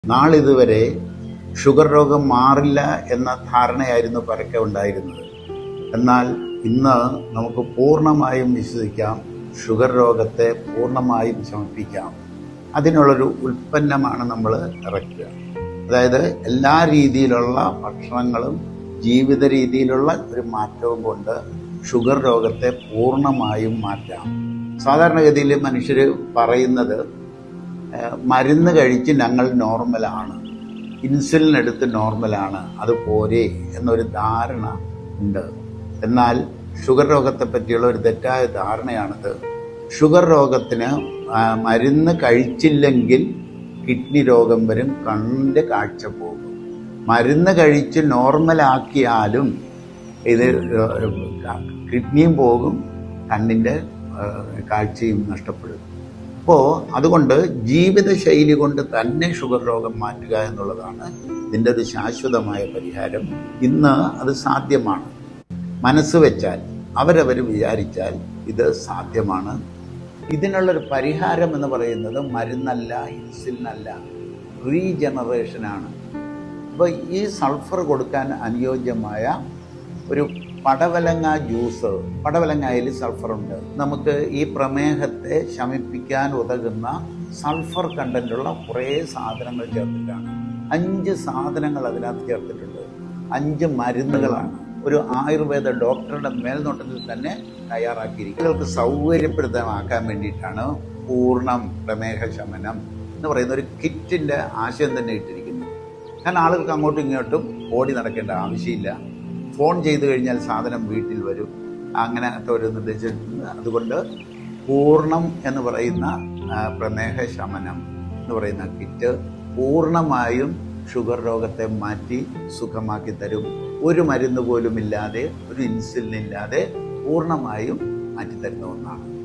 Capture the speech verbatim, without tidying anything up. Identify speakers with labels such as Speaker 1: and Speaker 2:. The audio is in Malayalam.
Speaker 1: നാളിതുവരെ ഷുഗർ രോഗം മാറില്ല എന്ന ധാരണയായിരുന്നു പരക്കെ ഉണ്ടായിരുന്നത്. എന്നാൽ ഇന്ന് നമുക്ക് പൂർണ്ണമായും വിശ്വസിക്കാം, ഷുഗർ രോഗത്തെ പൂർണ്ണമായും ശമിപ്പിക്കാം. അതിനുള്ളൊരു ഉൽപ്പന്നമാണ് നമ്മൾ ഇറക്കുക. അതായത് എല്ലാ രീതിയിലുള്ള ഭക്ഷണങ്ങളും ജീവിത രീതിയിലുള്ള ഒരു മാറ്റവും കൊണ്ട് ഷുഗർ രോഗത്തെ പൂർണ്ണമായും മാറ്റാം. സാധാരണഗതിയിൽ മനുഷ്യർ പറയുന്നത് മരുന്ന് കഴിച്ച് ഞങ്ങൾ നോർമലാണ്, ഇൻസുലിൻ എടുത്ത് നോർമലാണ്, അത് പോരെ എന്നൊരു ധാരണ ഉണ്ട്. എന്നാൽ ഷുഗർ രോഗത്തെ പറ്റിയുള്ള ഒരു തെറ്റായ ധാരണയാണിത്. ഷുഗർ രോഗത്തിന് മരുന്ന് കഴിച്ചില്ലെങ്കിൽ കിഡ്നി രോഗം വരും, കണ്ണിൻ്റെ കാഴ്ച പോകും. മരുന്ന് കഴിച്ച് നോർമലാക്കിയാലും ഇത് കിഡ്നിയും പോകും, കണ്ണിൻ്റെ കാഴ്ചയും നഷ്ടപ്പെടും. അപ്പോൾ അതുകൊണ്ട് ജീവിതശൈലി കൊണ്ട് തന്നെ ഷുഗർ രോഗം മാറ്റുക എന്നുള്ളതാണ് ഇതിൻ്റെ ഒരു ശാശ്വതമായ പരിഹാരം. ഇന്ന് അത് സാധ്യമാണ്. മനസ്സ് വെച്ചാൽ, അവരവർ വിചാരിച്ചാൽ ഇത് സാധ്യമാണ്. ഇതിനുള്ളൊരു പരിഹാരം എന്ന് പറയുന്നത് മരുന്നല്ല, ഇൻസുലിനല്ല, റീജനറേഷനാണ്. അപ്പോൾ ഈ സൾഫർ കൊടുക്കാൻ അനുയോജ്യമായ ഒരു പടവലങ്ങ ജ്യൂസ്, പടവലങ്ങയിൽ സൾഫറുണ്ട്. നമുക്ക് ഈ പ്രമേഹത്തെ ശമിപ്പിക്കാൻ ഉതകുന്ന സൾഫർ കണ്ടന്റുള്ള കുറേ സാധനങ്ങൾ ചേർത്തിട്ടാണ്. അഞ്ച് സാധനങ്ങൾ അതിനകത്ത് ചേർത്തിട്ടുണ്ട്. അഞ്ച് മരുന്നുകളാണ്. ഒരു ആയുർവേദ ഡോക്ടറുടെ മേൽനോട്ടത്തിൽ തന്നെ തയ്യാറാക്കിയിരിക്കും. നിങ്ങൾക്ക് സൗകര്യപ്രദമാക്കാൻ വേണ്ടിയിട്ടാണ് പൂർണ്ണം പ്രമേഹ ശമനം എന്ന് പറയുന്ന ഒരു കിറ്റിൻ്റെ ആശയം തന്നെ ഇട്ടിരിക്കുന്നത്. കാരണം ആളുകൾക്ക് അങ്ങോട്ടും ഇങ്ങോട്ടും ഓടി നടക്കേണ്ട ആവശ്യമില്ല. ഫോൺ ചെയ്ത് കഴിഞ്ഞാൽ സാധനം വീട്ടിൽ വരും. അങ്ങനത്തെ ഒരു നിർദ്ദേശിച്ചിട്ടുണ്ട്. അതുകൊണ്ട് പൂർണ്ണം എന്ന് പറയുന്ന പ്രമേഹ ശമനം എന്ന് പറയുന്ന കിറ്റ് പൂർണ്ണമായും ഷുഗർ രോഗത്തെ മാറ്റി സുഖമാക്കി തരും. ഒരു മരുന്ന് പോലും ഇല്ലാതെ, ഒരു ഇൻസുലിൻ ഇല്ലാതെ പൂർണ്ണമായും മാറ്റിത്തരുന്ന ഒന്നാണ്.